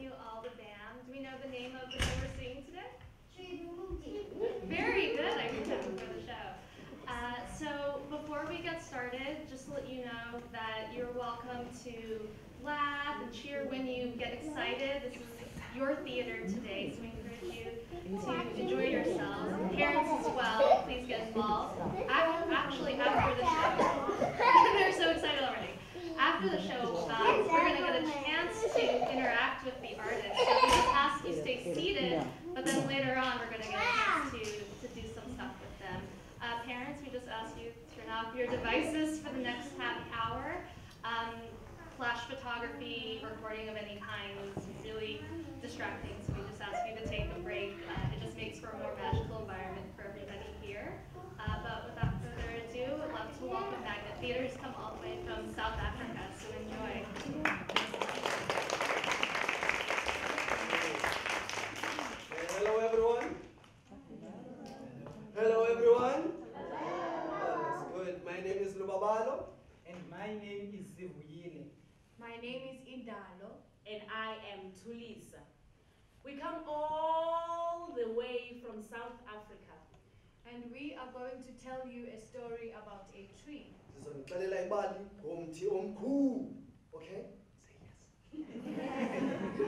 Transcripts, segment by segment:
you all the band. Do we know the name of the show we're singing today? Very good. I heard that before the show. So before we get started, just to let you know that you're welcome to laugh and cheer when you get excited. This is your theater today, so we encourage you to enjoy yourselves. Parents as well, please get involved. Actually, after the show, they're so excited already. After the show, we're going to get a chance to interact with the artists. So we just ask you stay seated, but then later on we're going to get a chance to do some stuff with them. Parents, we just ask you to turn off your devices for the next happy hour. Flash photography, recording of any kind is really distracting, so we just ask you to take a break. It just makes for a more magical environment for everybody here. But without further ado, I'd love to welcome Bennet. Theaters come all the way from South Africa, so enjoy. Hello everyone. Hello everyone. That's good. My name is Lubabalo. And my name is Sivuyile. My name is Indalo. And I am Thulisa. We come all the way from South Africa. And we are going to tell you a story about a tree. Umthi omkhulu. Okay? Say yes.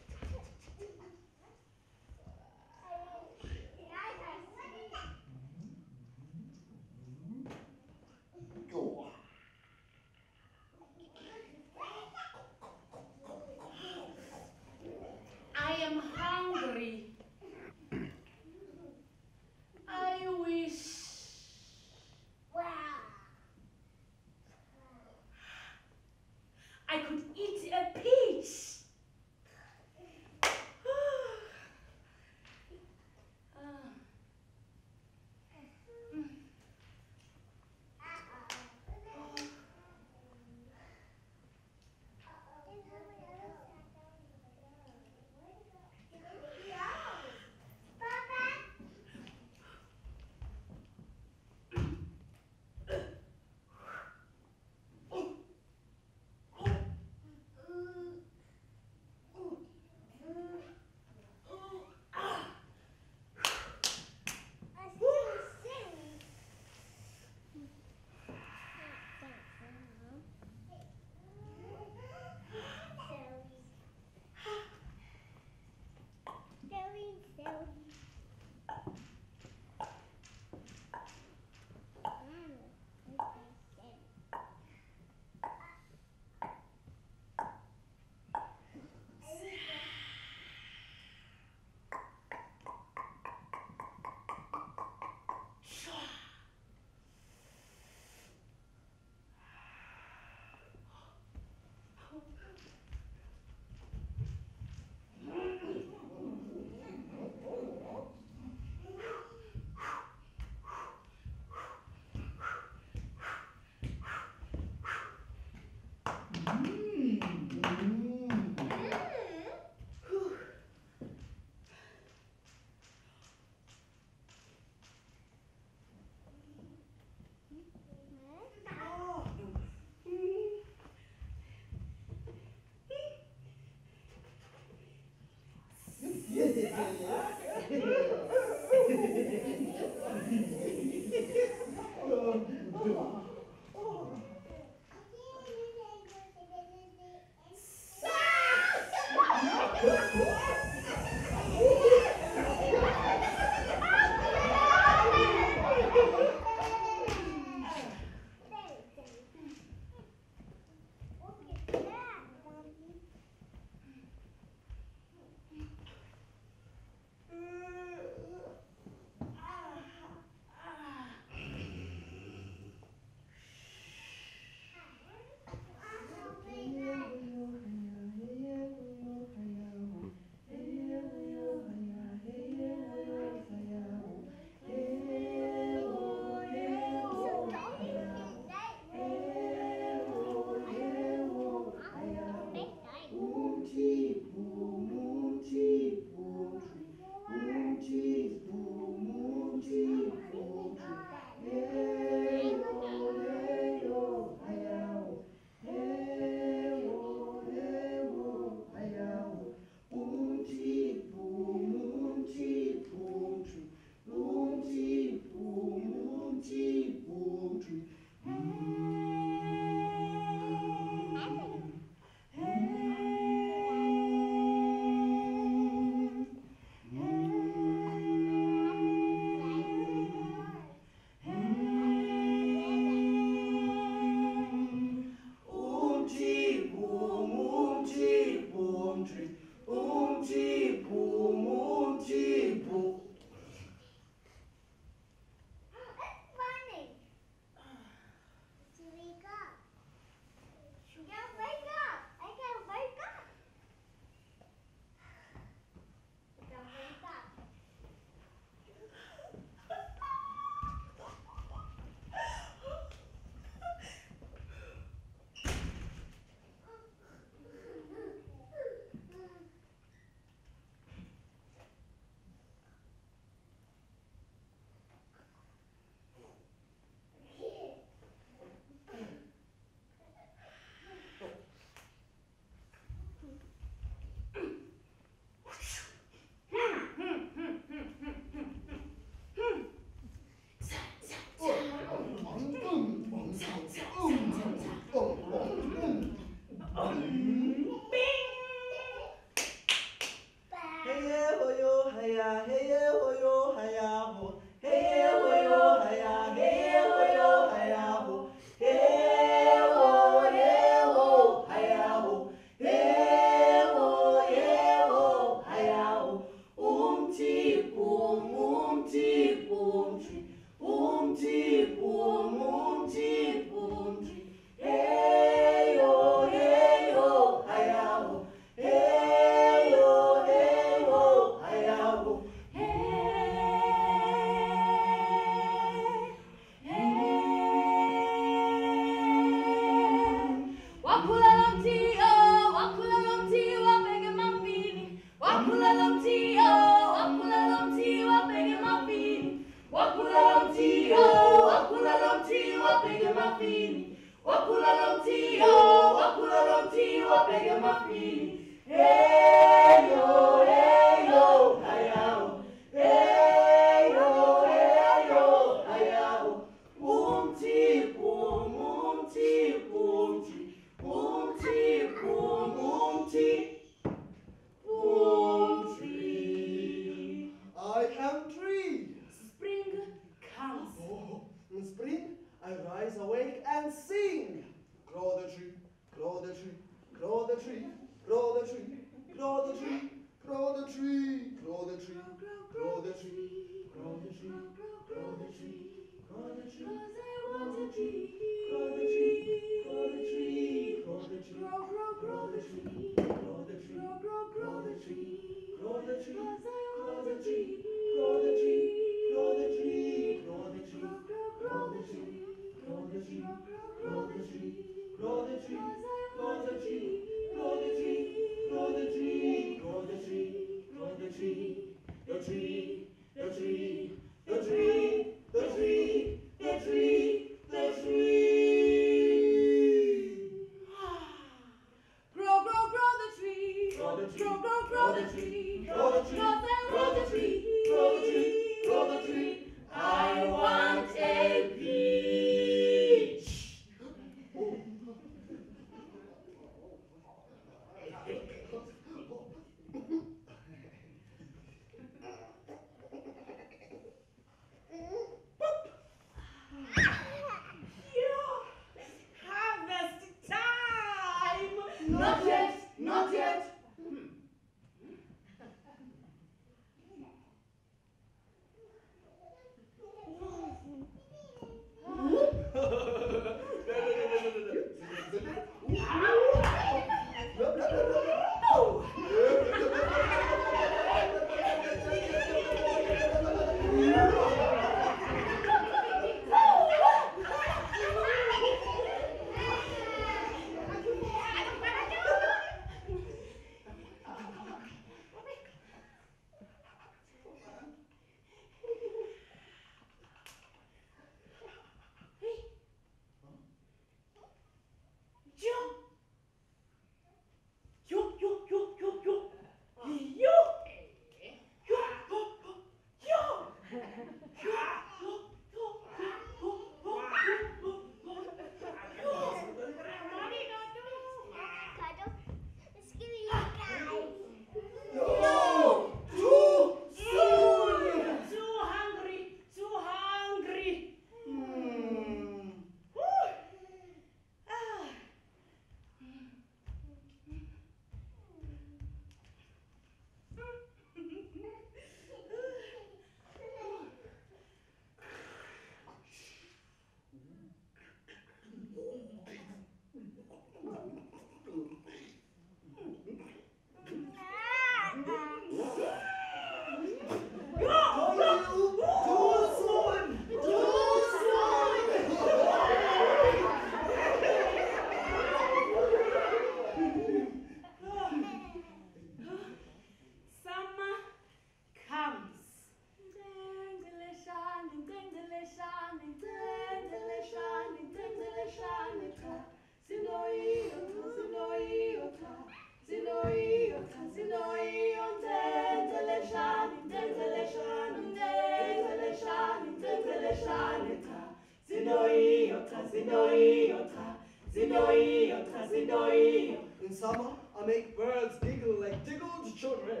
In summer, I make birds giggle like tickled children.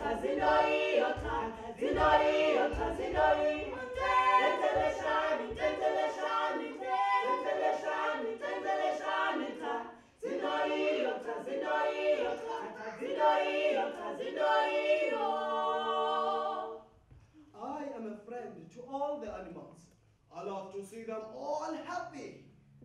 I am a friend to all the animals. I love to see them all happy.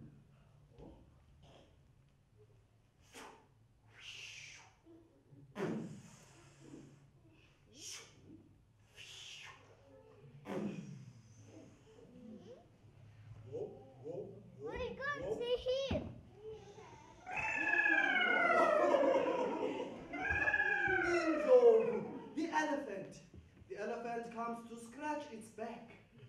Bingo! The elephant. The elephant comes to scratch its back.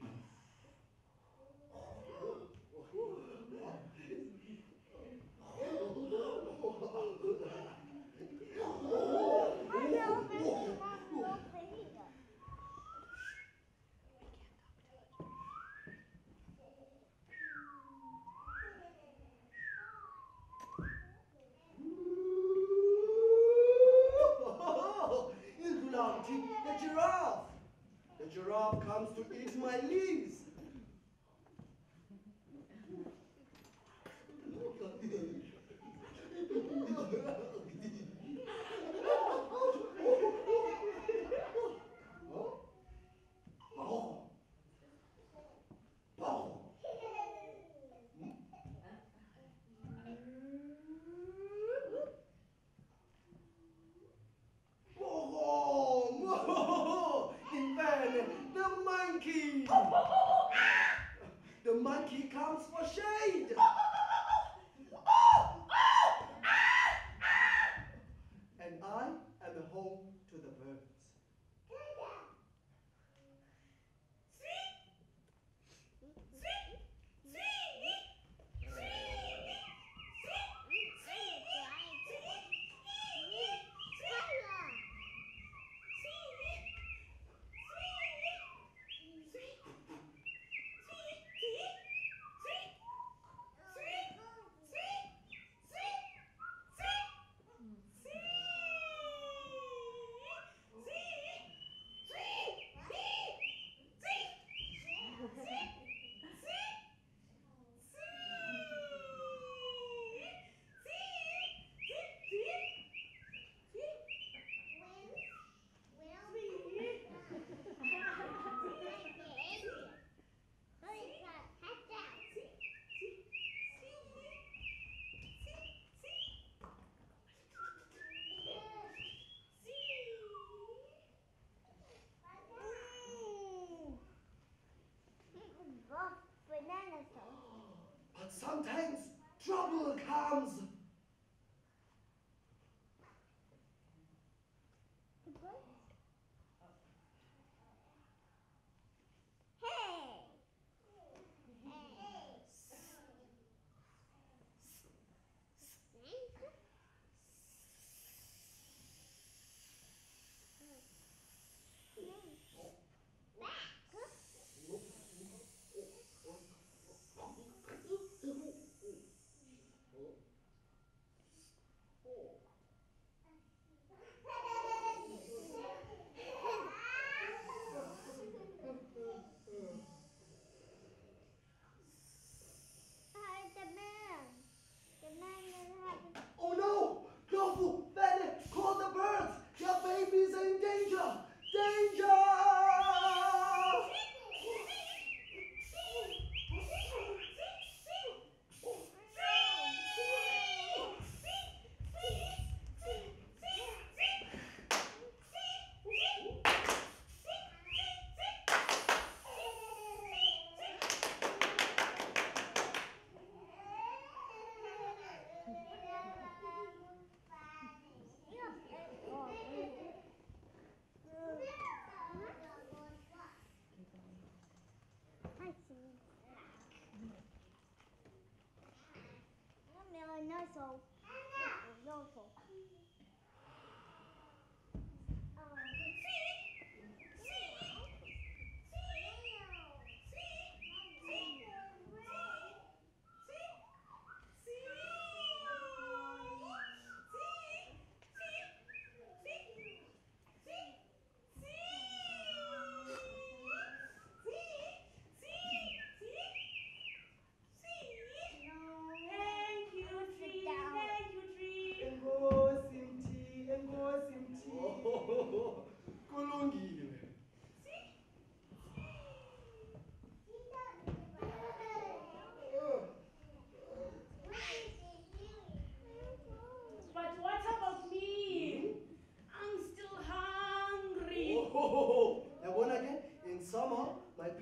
Umthi, the giraffe. The giraffe comes to eat my leaves. The monkey! The monkey comes for shade! And I am a home to the birds.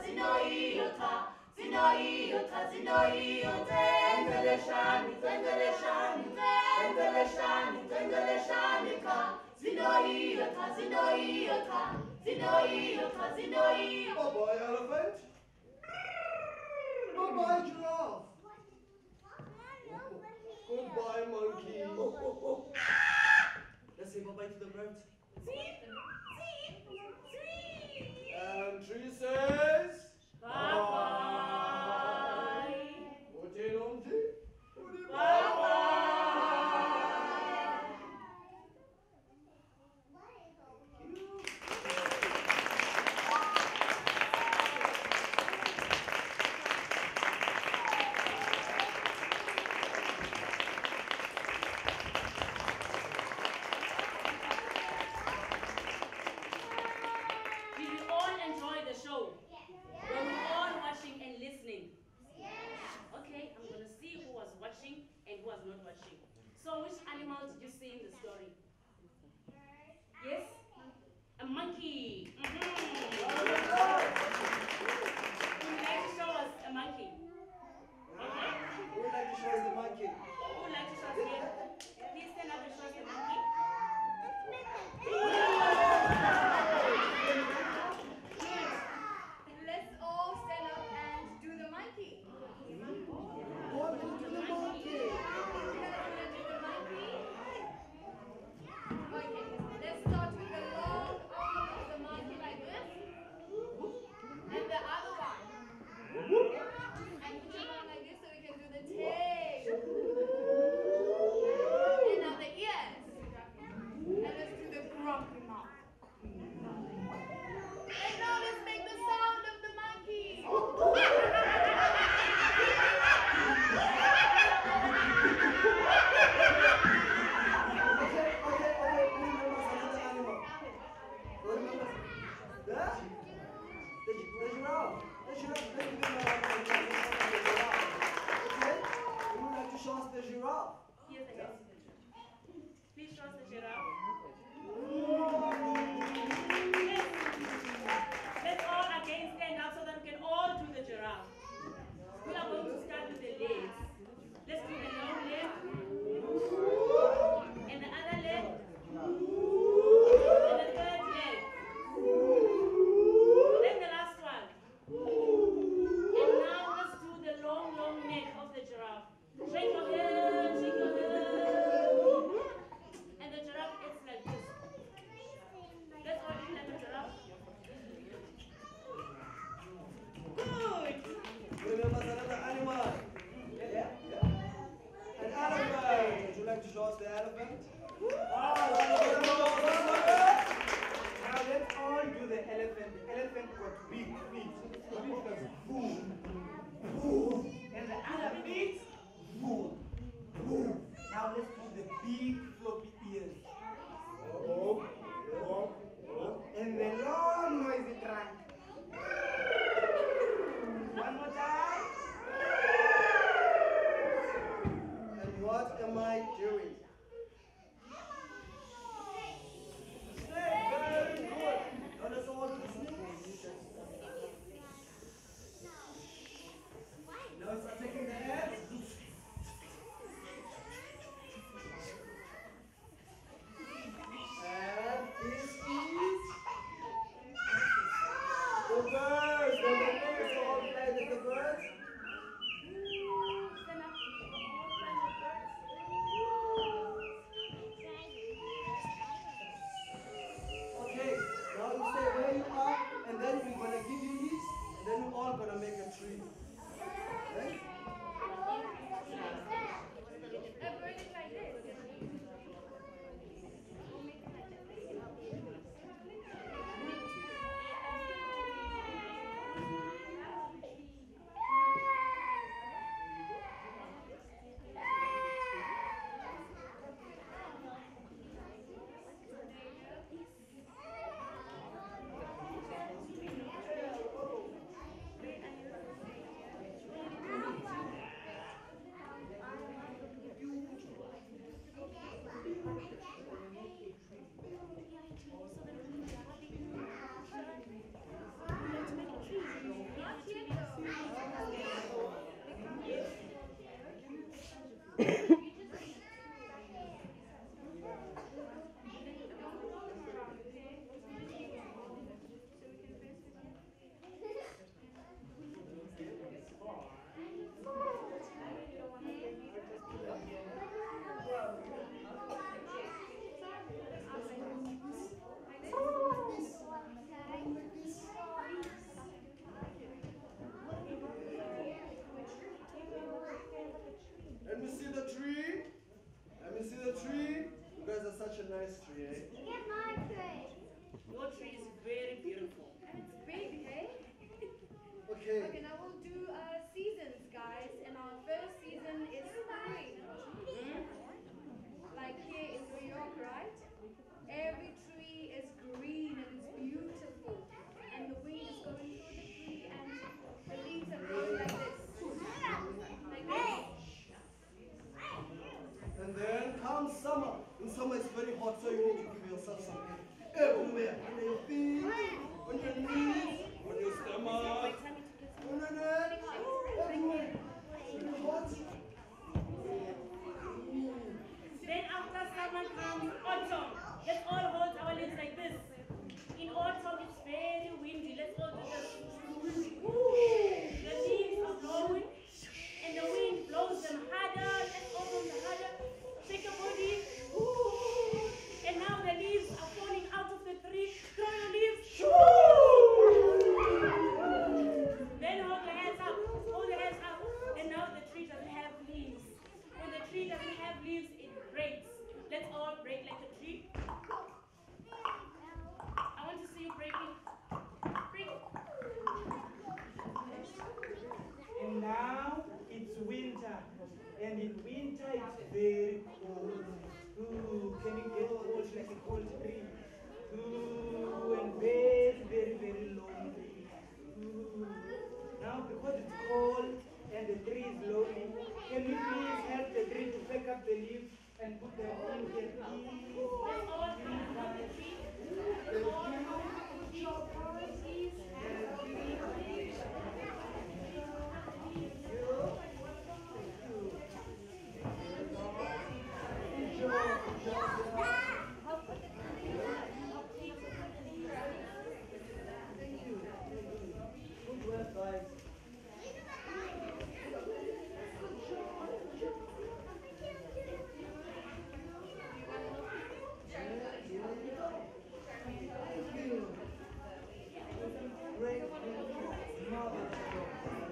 zinoiyota, zinoiyota, zinoiyota, endeleshani, endeleshani, endeleshani, endeleshani ka, zinoiyota, zinoiyota, zinoiyota, zinoiyota. Bye-bye, elephant. Bye-bye, giraffe. Goodbye, monkey. Let's say bye-bye to the birds. And tree says bye-bye. Umthi, Umthi. Bye-bye. Get my tree. Your tree is very beautiful. And it's big, hey? Okay. Okay, now we'll do seasons, guys. And our first season is spring. Like here in New York, right? Every tree is green and it's beautiful. And the wind is going through the tree and the leaves are blowing like this. Like this. And then comes summer. In summer it's very hot, so you need to give yourself some air. Everywhere. Under your feet, on your knees, on your stomach, on your neck, everywhere. It's very hot. Then after summer comes autumn. Let's all hold our leaves like this. In autumn it's very windy. Let's all do this. The leaves are blowing and the wind blows them harder. Let's all blow them harder. Shake your body. And now the leaves are falling out of the tree. Throw your leaves. Then hold your hands up. Hold your hands up. And now the tree doesn't have leaves. When the tree doesn't have leaves, it breaks. Let's all break like a tree. I want to see you breaking. Break. And now it's winter. And in winter it's very cold. Ooh, can you get cold like a cold tree? Ooh, and very, very, very lonely. Ooh. Now because it's cold and the tree is lonely, can you please help the tree to pick up the leaves and put them in the tree? Let's all come on the tree. Let's all come on the tree. Good work, guys. Great. Marvelous job.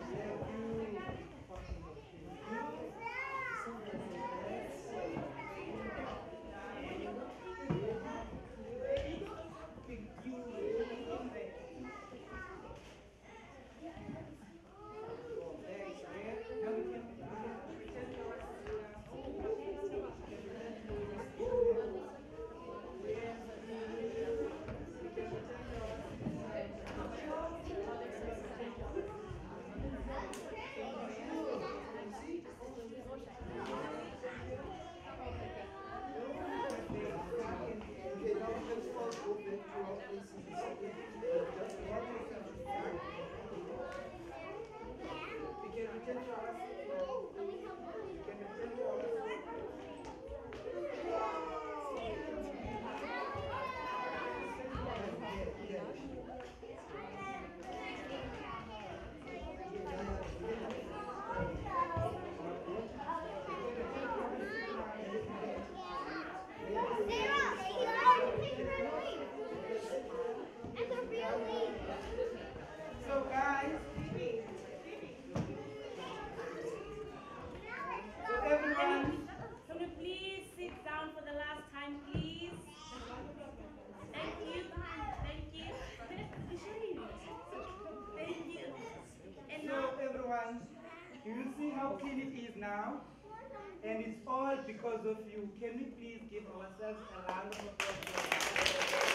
So guys, so everyone, Can you please sit down for the last time, please? Thank you. Thank you. Thank you. And so now, everyone, you will see how clean it is now, and it's all because of you. Can we please give ourselves a round of applause?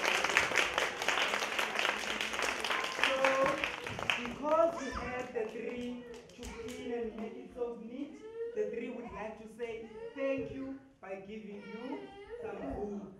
So, because we had the tree to clean and make it so neat, the tree would like to say thank you by giving you some food.